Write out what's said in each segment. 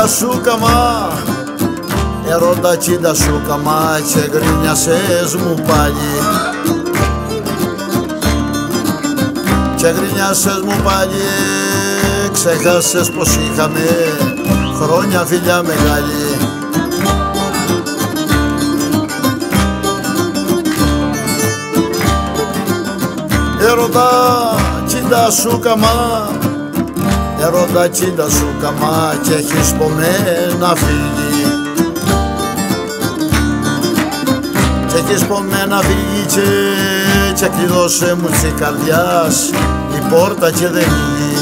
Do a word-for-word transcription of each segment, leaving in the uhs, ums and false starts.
Sou Kama, έρωτα τσίντα Sou Kama, και γκρίνιασες μου πάλι. Και γκρίνιασες μου πάλι, ξέχασες πως είχαμε χρόνια φιλιά μεγάλη. Έρωτα τσίντα Sou Kama, έρωτα τσίντα Sou Kama, και έχεις πομέ να φύγει. Και έχεις πομέ να φύγει και, και κλειδώσε μου της καρδιάς η πόρτα και δεν ανοίγει.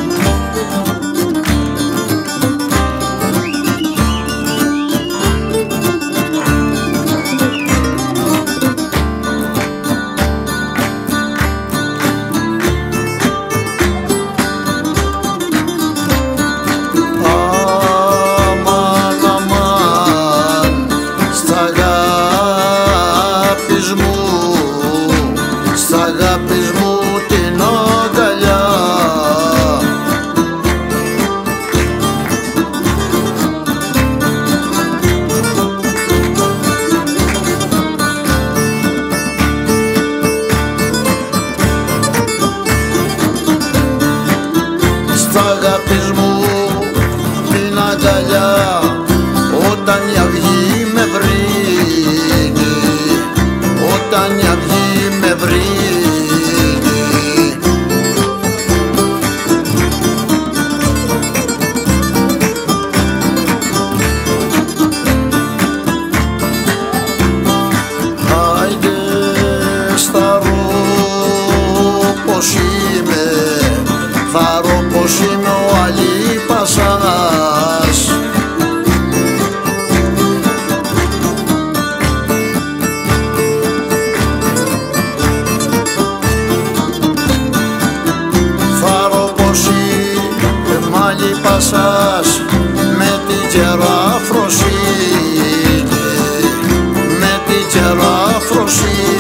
Αγάπης μου την αγκαλιά, όταν η αυγή με βρίνει, όταν η αυγή με βρίνει. Άιντε στα ρω πως είμαι, θα ρω πως είμαι ο Αλίπασας. Θα ρω πως είμαι Αλίπασας, με την κεράφροσύνη, με την κεράφροσύνη.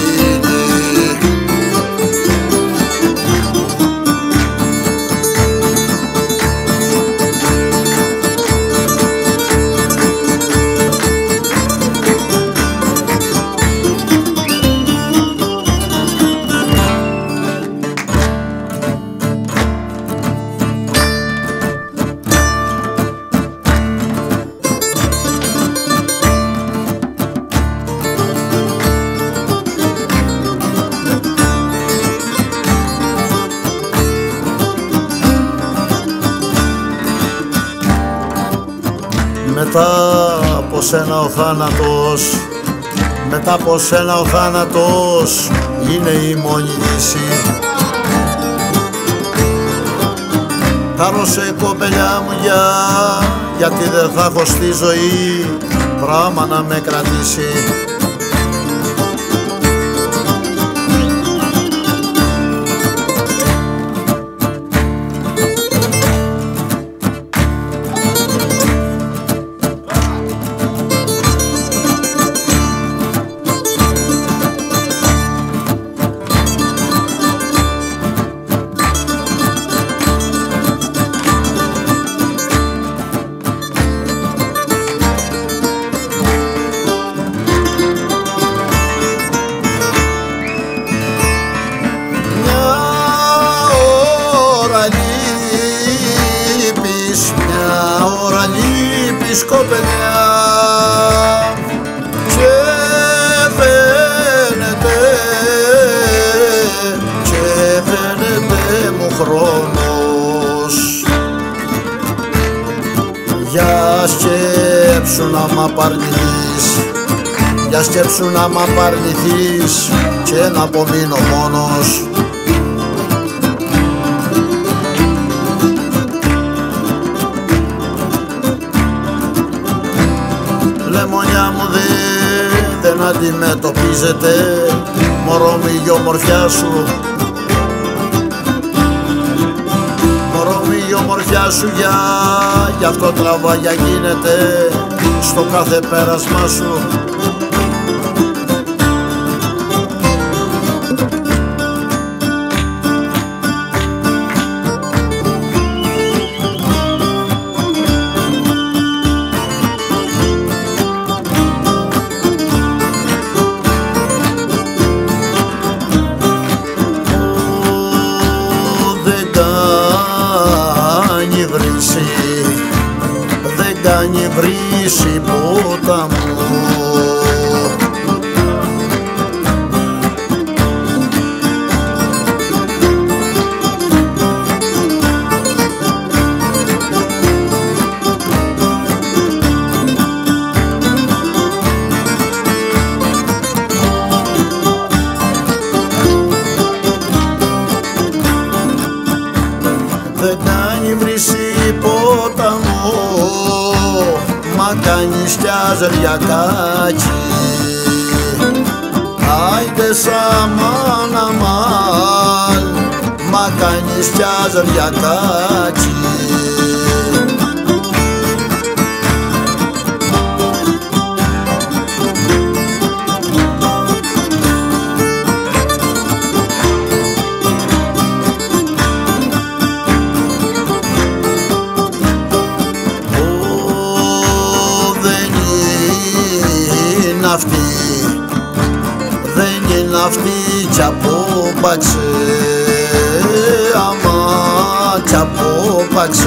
Μετά από σένα ο θάνατος, μετά από σένα ο θάνατος είναι η μόνη λύση. Χάρωσε κοπελιά μου για, γιατί δεν θα έχω στη ζωή πράμα να με κρατήσει. Μια ώρα λείπεις κοπελιά και φαίνεται, και φαίνεται μου χρόνος. Για σκέψου να μ' απαρνηθείς, για σκέψου να μ' απαρνηθείς και να απομείνω μόνος. Λεμονιά μου δε, δεν αντιμετωπίζεται, μωρό μου η ομορφιά σου, μωρό μου η ομορφιά σου, για, γι' αυτό τραβάγια γίνεται στο κάθε πέρασμα σου. δεν κάνει βρύση ποταμού. Δεν κάνει βρύση ποταμό, μα κάνει στιάζεριακάκι. Άιντε σαμάν αμάλ, μα κάνει στιάζεριακάκι. Αυτή, δεν είναι αυτή κι απόπαξε, άμα κι απόπαξε.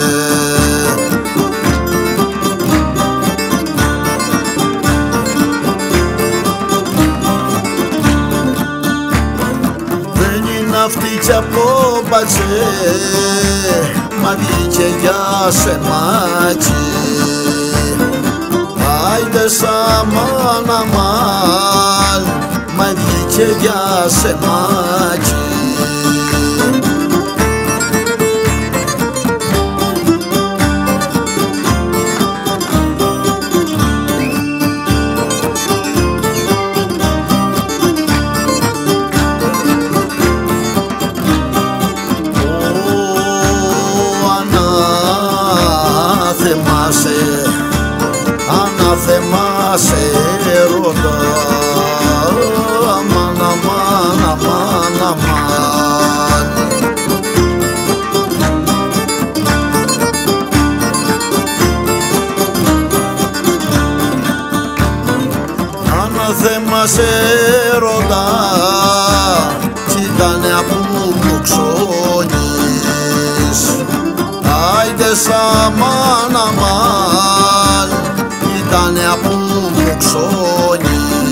Δεν είναι αυτή κι απόπαξε, μα βγήκε για σεμάκι. Άιντε σαμάν αμάλ, μα βγήκε για σεμάκι. Ανάθεμάσαι, ανάθεμάσαι έρωτα, αμάν, αμάν, αμάν, αμάν. Ανάθεμάσαι έρωτα, κι ήτανε που μου ξώνεις. Άιντε σαμάν αμάν, ήτανε που μου ξώνεις.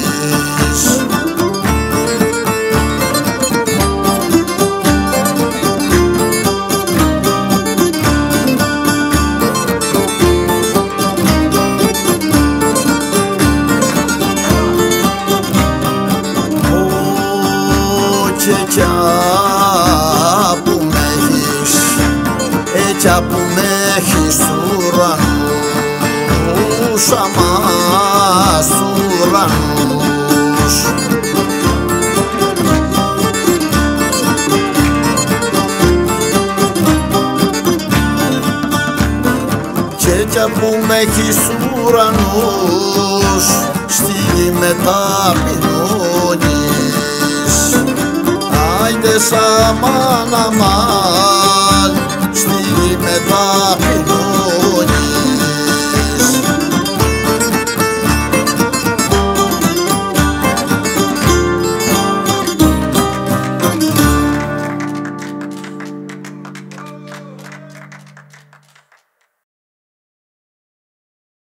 Και που με έχεις, έτσι που με έχεις στου ουρανούς, αμά στου ουρανούς. Και έτσι που με έχεις στου ουρανούς, στη γη με ταπεινώνεις. Άιντε σαμάν αμάλ, στη γη με ταπεινώνεις.